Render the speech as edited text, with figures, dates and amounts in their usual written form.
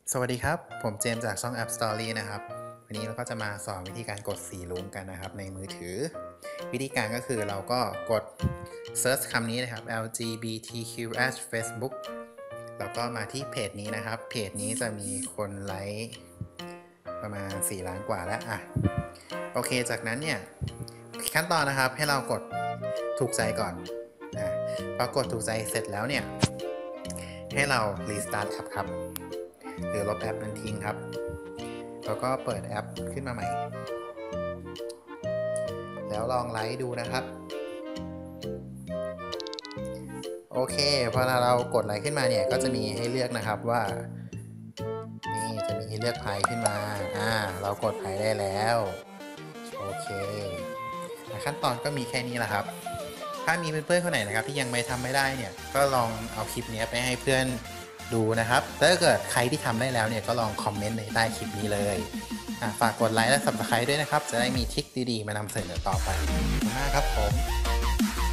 สวัสดีครับผมเจมส์จากช่อง App Story นะครับวันนี้เราก็จะมาสอนวิธีการกดสีลุ้งกันนะครับในมือถือวิธีการก็คือเราก็กด Search คำนี้นะครับ LGBTQ+ Facebook แล้วก็มาที่เพจนี้นะครับเพจนี้จะมีคนไลค์ประมาณ4 ล้านกว่าแล้วโอเคจากนั้นเนี่ยขั้นตอนนะครับให้เรากดถูกใจก่อนพอกดถูกใจเสร็จแล้วเนี่ยให้เรา Restart ครับหรือลบแอปนั้นทิ้งครับแล้วก็เปิดแอปขึ้นมาใหม่แล้วลองไลค์ดูนะครับโอเคพอเรากดไลค์ขึ้นมาเนี่ยก็จะมีให้เลือกนะครับว่านี่จะมีให้เลือกไพ่ขึ้นมาเรากดไพ่ได้แล้วโอเคขั้นตอนก็มีแค่นี้แหละครับถ้ามีเพื่อนๆคนไหนนะครับที่ยังไม่ทำไม่ได้เนี่ยก็ลองเอาคลิปนี้ไปให้เพื่อนดูนะครับถ้าเกิดใครที่ทำได้แล้วเนี่ยก็ลองคอมเมนต์ในใต้คลิปนี้เลยฝากกดไลค์และ Subscribe ด้วยนะครับจะได้มีทริคดีๆมานำเสนอต่อไปขอบคุณมากครับผม